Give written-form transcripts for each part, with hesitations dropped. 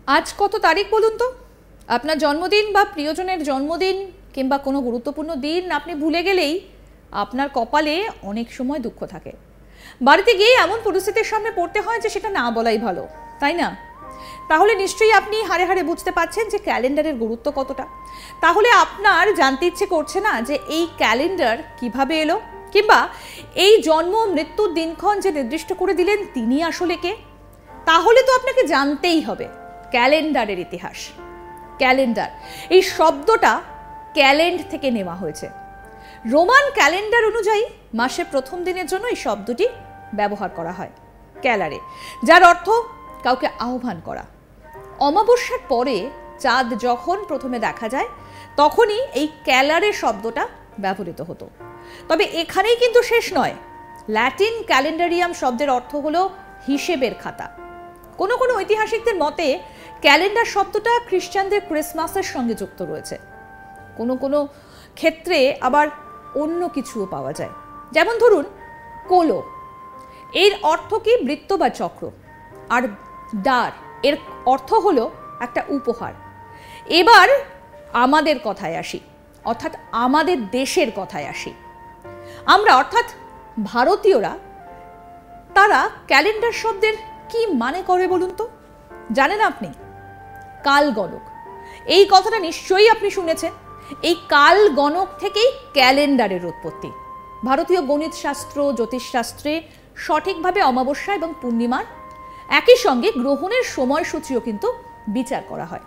আজ কত তারিখ বলুন তো? আপনার জন্মদিন বা প্রিয়জনের জন্মদিন কিংবা কোনো গুরুত্বপূর্ণ দিন আপনি ভুলে গেলেই আপনার কপালে অনেক সময় দুঃখ থাকে। বাড়িতে গিয়ে এমন পরিস্থিতির সামনে পড়তে হয় যে সেটা না বলাই ভালো, তাই না? তাহলে নিশ্চয়ই আপনি হাড়ে হাড়ে বুঝতে পারছেন যে ক্যালেন্ডারের গুরুত্ব কতটা। তাহলে আপনার জানতে ইচ্ছে করছে না যে এই ক্যালেন্ডার কিভাবে এলো, কিংবা এই জন্ম মৃত্যুর দিনক্ষণ যে নির্দিষ্ট করে দিলেন তিনি আসলে কে? তাহলে তো আপনাকে জানতেই হবে ক্যালেন্ডারের ইতিহাস। ক্যালেন্ডার এই শব্দটা ক্যালেন্ড থেকে নেওয়া হয়েছে। রোমান ক্যালেন্ডার অনুযায়ী মাসের প্রথম দিনের জন্য এই শব্দটি ব্যবহার করা হয় ক্যালারে, যার অর্থ কাউকে আহ্বান করা। অমাবস্যার পরে চাঁদ যখন প্রথমে দেখা যায় তখনই এই ক্যালারে শব্দটা ব্যবহৃত হতো। তবে এখানেই কিন্তু শেষ নয়। ল্যাটিন ক্যালেন্ডারিয়াম শব্দের অর্থ হলো হিসেবের খাতা। কোনো কোনো ঐতিহাসিকদের মতে ক্যালেন্ডার শব্দটা খ্রিস্টানদের ক্রিসমাসের সঙ্গে যুক্ত রয়েছে। কোনো কোনো ক্ষেত্রে আবার অন্য কিছুও পাওয়া যায়, যেমন ধরুন কোলো, এর অর্থ কি বৃত্ত বা চক্র, আর ডার এর অর্থ হলো একটা উপহার। এবার আমাদের কথায় আসি, অর্থাৎ আমাদের দেশের কথায় আসি। আমরা অর্থাৎ ভারতীয়রা তারা ক্যালেন্ডার শব্দের কি মানে করে বলুন তো? জানেন আপনি? কাল গণক, এই কথাটা নিশ্চয়ই আপনি শুনেছেন। এই কাল গণক থেকেই ক্যালেন্ডারের উৎপত্তি। ভারতীয় গণিত শাস্ত্র, জ্যোতিষশাস্ত্রে সঠিকভাবে অমাবস্যা এবং পূর্ণিমার একই সঙ্গে গ্রহণের সময়সূচিও কিন্তু বিচার করা হয়।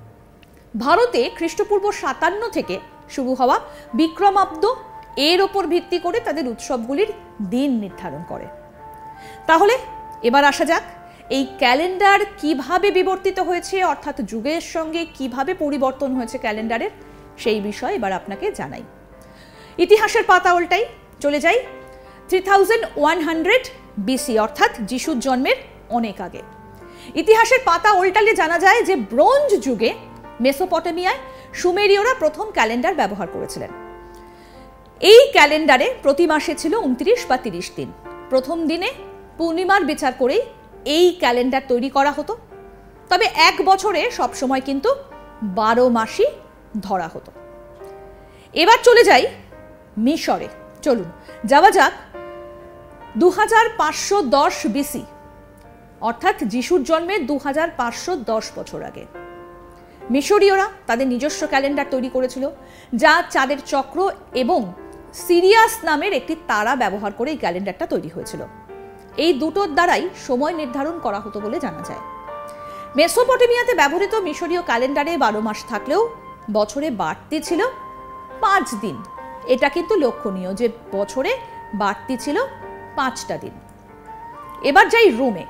ভারতে খ্রিস্টপূর্ব 57 থেকে শুরু হওয়া বিক্রমাব্দ এর ওপর ভিত্তি করে তাদের উৎসবগুলির দিন নির্ধারণ করে। তাহলে এবার আসা যাক এই ক্যালেন্ডার কিভাবে বিবর্তিত হয়েছে, অর্থাৎ যুগের সঙ্গে কিভাবে পরিবর্তন হয়েছে ক্যালেন্ডারের, সেই বিষয়ে এবার আপনাকে জানাই। ইতিহাসের পাতা উল্টাই চলে যাই 3100 বিসি, অর্থাৎ যিশুর জন্মের অনেক আগে। ইতিহাসের পাতা উল্টালে জানা যায় যে ব্রোঞ্জ যুগে মেসোপটেমিয়ায় সুমেরীয়রা প্রথম ক্যালেন্ডার ব্যবহার করেছিলেন। এই ক্যালেন্ডারে প্রতি মাসে ছিল 29 বা 30 দিন। প্রথম দিনে পূর্ণিমার বিচার করেই এই ক্যালেন্ডার তৈরি করা হতো। তবে এক বছরে সবসময় কিন্তু 12 মাসই ধরা হতো। এবার চলে যাই মিশরে। চলুন যাওয়া যাক 2510 বিসি, অর্থাৎ যিশুর জন্মের 2510 বছর আগে। মিশরীয়রা তাদের নিজস্ব ক্যালেন্ডার তৈরি করেছিল, যা চাঁদের চক্র এবং সিরিয়াস নামের একটি তারা ব্যবহার করে এই ক্যালেন্ডারটা তৈরি হয়েছিল। এই দুটোর দ্বারাই সময় নির্ধারণ করা হতো বলে জানা যায়। মেসোপটেমিয়াতে ব্যবহৃত মিশরীয় ক্যালেন্ডারে 12 মাস থাকলেও বছরে বাড়তি ছিল 5 দিন। এটা কিন্তু লক্ষণীয় যে বছরে বাড়তি ছিল 5টা দিন। এবার যাই রোমে।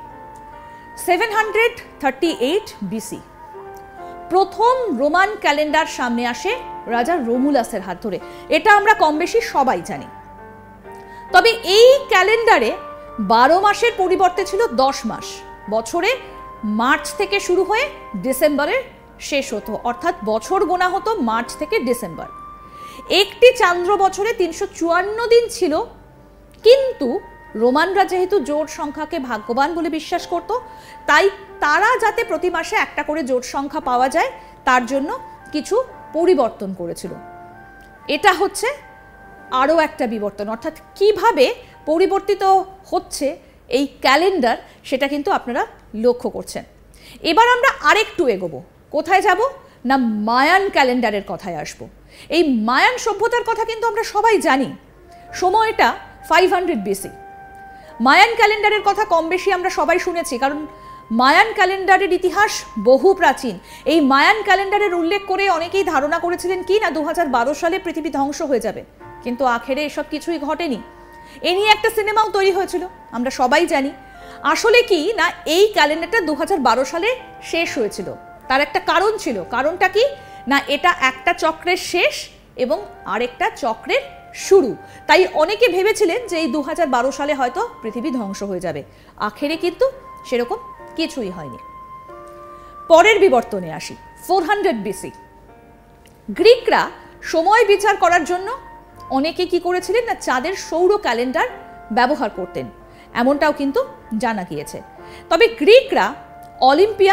738 বিসি প্রথম রোমান ক্যালেন্ডার সামনে আসে রাজা রোমুলাসের হাত ধরে। এটা আমরা কম বেশি সবাই জানি। তবে এই ক্যালেন্ডারে 12 মাসের পরিবর্তে ছিল 10 মাস। বছরে মার্চ থেকে শুরু হয়ে ডিসেম্বরে শেষ হতো, অর্থাৎ বছর গোনা হতো মার্চ থেকে ডিসেম্বর। একটি চান্দ্র বছরে 354 দিন ছিল, কিন্তু রোমানরা যেহেতু জোট সংখ্যাকে ভাগ্যবান বলে বিশ্বাস করত, তাই তারা যাতে প্রতি মাসে একটা করে জোট সংখ্যা পাওয়া যায় তার জন্য কিছু পরিবর্তন করেছিল। এটা হচ্ছে আরও একটা বিবর্তন, অর্থাৎ কিভাবে পরিবর্তিত হচ্ছে এই ক্যালেন্ডার সেটা কিন্তু আপনারা লক্ষ্য করছেন। এবার আমরা আরেকটু এগোবো। কোথায় যাব না, মায়ান ক্যালেন্ডারের কথায় আসবো। এই মায়ান সভ্যতার কথা কিন্তু আমরা সবাই জানি। সময়টা 500 বিসি। মায়ান ক্যালেন্ডারের কথা কম বেশি আমরা সবাই শুনেছি, কারণ মায়ান ক্যালেন্ডারের ইতিহাস বহু প্রাচীন। এই মায়ান ক্যালেন্ডারের উল্লেখ করে অনেকেই ধারণা করেছিলেন কি না 2012 সালে পৃথিবী ধ্বংস হয়ে যাবে, কিন্তু আখেরে এসব কিছুই ঘটেনি। এ নিয়ে একটা সিনেমাও তৈরি হয়েছিল, আমরা সবাই জানি। আসলে কি না, এই ক্যালেন্ডারটা 2012 সালে শেষ হয়েছিল। তার একটা কারণ ছিল। কারণটা কি না, এটা একটা চক্রের শেষ এবং আরেকটা চক্রের শুরু। তাই অনেকে ভেবেছিলেন যে এই 2012 সালে হয়তো পৃথিবী ধ্বংস হয়ে যাবে। আখেরে কিন্তু সেরকম কিছুই হয়নি। পরের বিবর্তনে আসি 400 বিসি। গ্রিকরা সময় বিচার করার জন্য অনেকে কি করেছিলেন না, চাঁদের সৌর ক্যালেন্ডার ব্যবহার করতেন, এমনটাও কিন্তু জানা গিয়েছে। তবে গ্রিকরা অলিম্পিয়াড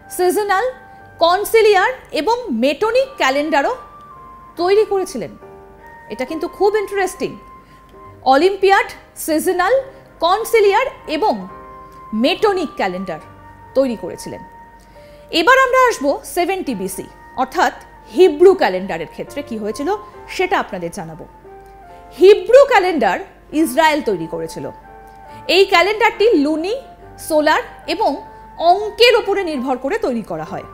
সিজনাল, কনসিলিয়ার এবং মেটনিক ক্যালেন্ডারও তৈরি করেছিলেন। এটা কিন্তু খুব ইন্টারেস্টিং। অলিম্পিয়াড, সিজনাল, কনসিলিয়ার এবং মেটনিক ক্যালেন্ডার তৈরি করেছিলেন। এবার আমরা আসবো 70 BC, অর্থাৎ হিব্রু ক্যালেন্ডারের ক্ষেত্রে কি হয়েছিল সেটা আপনাদের জানাবো। হিব্রু ক্যালেন্ডার ইসরায়েল তৈরি করেছিল। এই ক্যালেন্ডারটি লুনি, সোলার এবং অঙ্কের উপরে নির্ভর করে তৈরি করা হয়।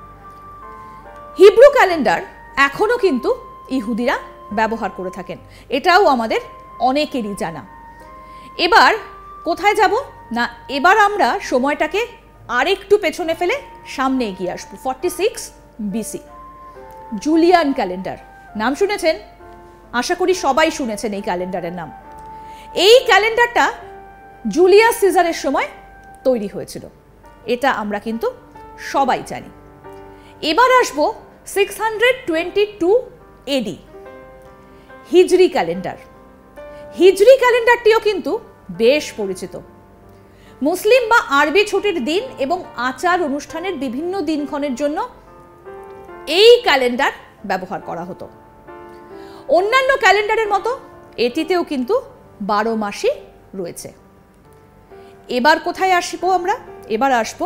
হিব্রু ক্যালেন্ডার এখনো কিন্তু ইহুদিরা ব্যবহার করে থাকেন, এটাও আমাদের অনেকেরই জানা। এবার কোথায় যাব না, এবার আমরা সময়টাকে আরেকটু পেছনে ফেলে সামনে এগিয়ে আসবো। 46 BC, জুলিয়ান ক্যালেন্ডার নাম শুনেছেন? আশা করি সবাই শুনেছেন এই ক্যালেন্ডারের নাম। এই ক্যালেন্ডারটা জুলিয়াস সিজারের সময় তৈরি হয়েছিল, এটা আমরা কিন্তু সবাই জানি। এবার আসবো 622 AD, হিজরি ক্যালেন্ডার। হিজরি ক্যালেন্ডারটিও কিন্তু বেশ পরিচিত। মুসলিম বা আরবি ছুটির দিন এবং আচার অনুষ্ঠানের বিভিন্ন দিনক্ষণের জন্য এই ক্যালেন্ডার ব্যবহার করা হতো। অন্যান্য ক্যালেন্ডারের মতো এটিতেও কিন্তু 12 মাসই রয়েছে। এবার কোথায় আসবো আমরা? এবার আসবো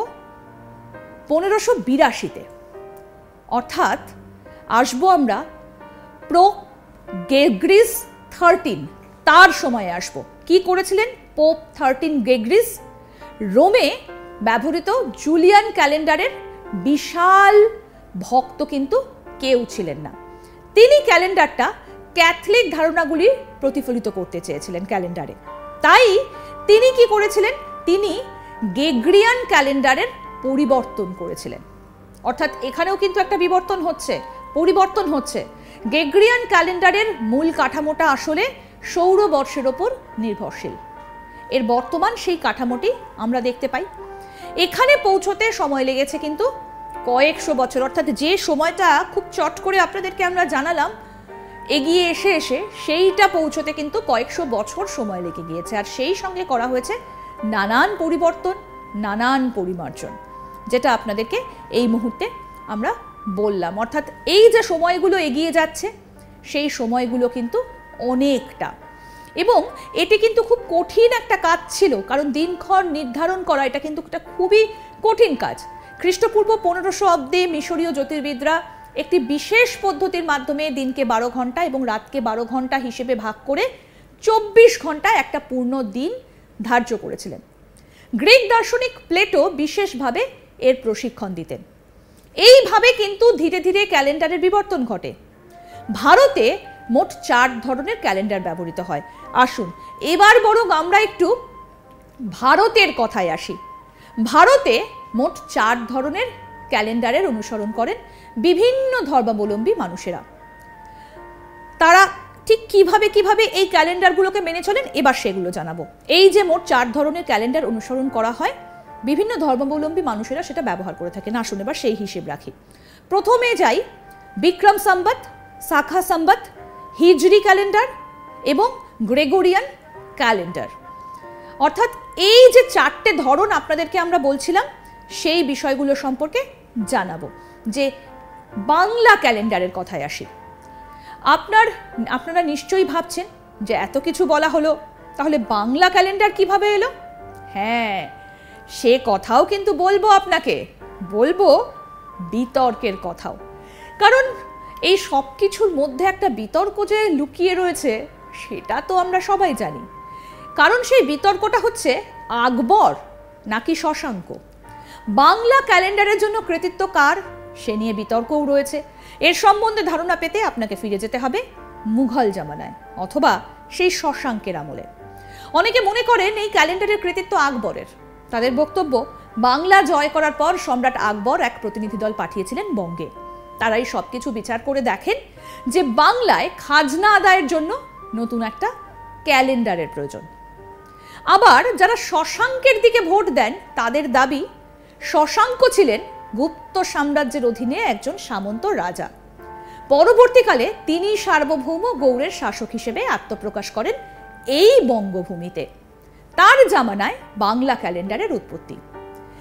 1582-তে, অর্থাৎ আসবো আমরা পোপ গ্রেগরিস 13 তার সময়ে আসবো। কি করেছিলেন পোপ 13 গ্রেগরিস? রোমে ব্যবহৃত জুলিয়ান ক্যালেন্ডারের বিশাল ভক্ত কিন্তু কেউ ছিলেন না। তিনি ক্যালেন্ডারটা ক্যাথলিক ধারণাগুলি প্রতিফলিত করতে চেয়েছিলেন ক্যালেন্ডারে। তাই তিনি কি করেছিলেন? তিনি গ্রেগরিয়ান ক্যালেন্ডারের পরিবর্তন করেছিলেন। অর্থাৎ এখানেও কিন্তু একটা পরিবর্তন হচ্ছে। গ্রেগরিয়ান ক্যালেন্ডারের মূল কাঠামোটা আসলে সৌরবর্ষের ওপর নির্ভরশীল। এর বর্তমান সেই কাঠামোটি আমরা দেখতে পাই। এখানে পৌঁছতে সময় লেগেছে কিন্তু কয়েকশো বছর, অর্থাৎ যে সময়টা খুব চট করে আপনাদেরকে আমরা জানালাম এগিয়ে এসে সেইটা পৌঁছতে কিন্তু কয়েকশো বছর সময় লেগে গিয়েছে। আর সেই সঙ্গে করা হয়েছে নানান পরিবর্তন, নানান পরিমার্জন, যেটা আপনাদেরকে এই মুহূর্তে আমরা বললাম। অর্থাৎ এই যে সময়গুলো এগিয়ে যাচ্ছে সেই সময়গুলো কিন্তু অনেকটা, এবং এটি কিন্তু খুব কঠিন একটা কাজ ছিল, কারণ দিনক্ষণ নির্ধারণ করা এটা কিন্তু একটা খুবই কঠিন কাজ। খ্রিস্টপূর্ব 1500 অব্দে মিশরীয় জ্যোতির্বিদরা একটি বিশেষ পদ্ধতির মাধ্যমে দিনকে 12 ঘন্টা এবং রাতকে 12 ঘন্টা হিসেবে ভাগ করে 24 ঘন্টা একটা পূর্ণ দিন ধার্য করেছিলেন। গ্রিক দার্শনিক প্লেটো বিশেষভাবে এর প্রশিক্ষণ দিতেন। এইভাবে কিন্তু ধীরে ধীরে ক্যালেন্ডারের বিবর্তন ঘটে। ভারতে মোট 4 ধরনের ক্যালেন্ডার ব্যবহৃত হয়। আসুন এবার বরং আমরা একটু ভারতের কথায় আসি। ভারতে মোট 4 ধরনের ক্যালেন্ডারের অনুসরণ করেন বিভিন্ন ধর্মাবলম্বী মানুষেরা। তারা ঠিক কিভাবে এই ক্যালেন্ডারগুলোকে মেনে চলেন এবার সেগুলো জানাবো। এই যে মোট 4 ধরনের ক্যালেন্ডার অনুসরণ করা হয়, বিভিন্ন ধর্মাবলম্বী মানুষেরা সেটা ব্যবহার করে থাকেন। আসুন এবার সেই হিসেব রাখি। প্রথমে যাই বিক্রম সম্বত, শাখা সম্বত, হিজরি ক্যালেন্ডার এবং গ্রেগরিয়ান ক্যালেন্ডার। অর্থাৎ এই যে 4টে ধরন আপনাদেরকে আমরা বলছিলাম সেই বিষয়গুলো সম্পর্কে জানাবো। যে বাংলা ক্যালেন্ডারের কথায় আসি। আপনারা নিশ্চয়ই ভাবছেন যে এত কিছু বলা হলো, তাহলে বাংলা ক্যালেন্ডার কিভাবে এলো? হ্যাঁ, সে কথাও কিন্তু বলবো আপনাকে, বলবো বিতর্কের কথাও। কারণ এই সব কিছুর মধ্যে একটা বিতর্ক যে লুকিয়ে রয়েছে সেটা তো আমরা সবাই জানি। কারণ সেই বিতর্কটা হচ্ছে আকবর নাকি শশাঙ্ক। বাংলা ক্যালেন্ডারের জন্য কৃতিত্ব কার সে নিয়ে বিতর্কও রয়েছে। এর সম্বন্ধে ধারণা পেতে আপনাকে ফিরে যেতে হবে মুঘল জামানায় অথবা সেই শশাঙ্কের আমলে। অনেকে মনে করেন এই ক্যালেন্ডারের কৃতিত্ব আকবরের। তাদের বক্তব্য, বাংলা জয় করার পর সম্রাট আকবর এক প্রতিনিধি দল পাঠিয়েছিলেন বঙ্গে। তারাই সবকিছু বিচার করে দেখেন যে বাংলায় খাজনা আদায়ের জন্য নতুন একটা ক্যালেন্ডারের প্রয়োজন। আবার যারা শশাঙ্কের দিকে ভোট দেন তাদের দাবি শশাঙ্ক ছিলেন গুপ্ত সাম্রাজ্যের অধীনে একজন সামন্ত রাজা। পরবর্তীকালে তিনি সার্বভৌম গৌড়ের শাসক হিসেবে আত্মপ্রকাশ করেন এই বঙ্গভূমিতে। তার জামানায় বাংলা ক্যালেন্ডারের উৎপত্তি।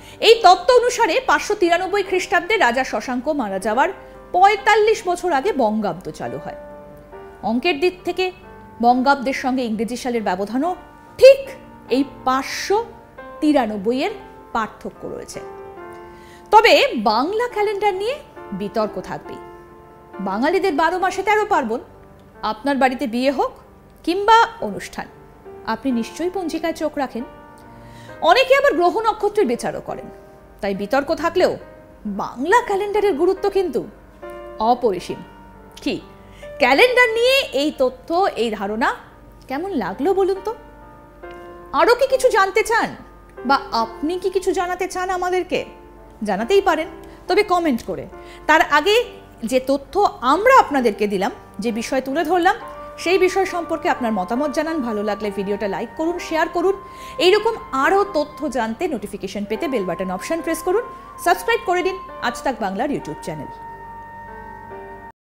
এই তত্ত্ব অনুসারে 593 খ্রিস্টাব্দে রাজা শশাঙ্ক মারা যাওয়ার 45 বছর আগে বঙ্গাব্দ চালু হয়। অঙ্কের দিক থেকে বঙ্গাব্দের সঙ্গে ইংরেজি সালের ব্যবধানও ঠিক এই 593 এর পার্থক্য রয়েছে। তবে বাংলা ক্যালেন্ডার নিয়ে বিতর্ক থাকবেই। বাঙালিদের 12 মাসে 13 পার্বণ। আপনার বাড়িতে বিয়ে হোক কিংবা অনুষ্ঠান, আপনি নিশ্চয়ই পঞ্জিকায় চোখ রাখেন। অনেকে আবার গ্রহ নক্ষত্রের বিচারও করেন। তাই বিতর্ক থাকলেও বাংলা ক্যালেন্ডারের গুরুত্ব কিন্তু অপরিসীম। কি ক্যালেন্ডার নিয়ে এই তথ্য, এই ধারণা কেমন লাগলো বলুন তো? আরও কি কিছু জানতে চান, বা আপনি কি কিছু জানাতে চান আমাদেরকে? জানাতেই পারেন, তবে কমেন্ট করে। তার আগে যে তথ্য আমরা আপনাদেরকে দিলাম, যে বিষয় তুলে ধরলাম, সেই বিষয় সম্পর্কে আপনার মতামত জানান। ভালো লাগলে ভিডিওটা লাইক করুন, শেয়ার করুন। এইরকম আরও তথ্য জানতে নোটিফিকেশন পেতে বেল বাটন অপশন প্রেস করুন। সাবস্ক্রাইব করে দিন আজ তাক বাংলার ইউটিউব চ্যানেল।